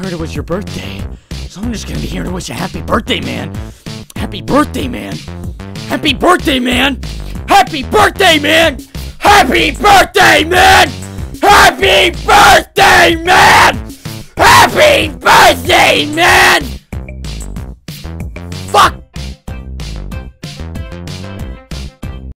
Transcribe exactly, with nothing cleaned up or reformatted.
heard it was your birthday, so I'm just gonna be here to wish you a happy birthday, man. Happy birthday, man. Happy birthday, man. Happy birthday, man. Happy birthday, man. Happy birthday, man. Happy birthday, man.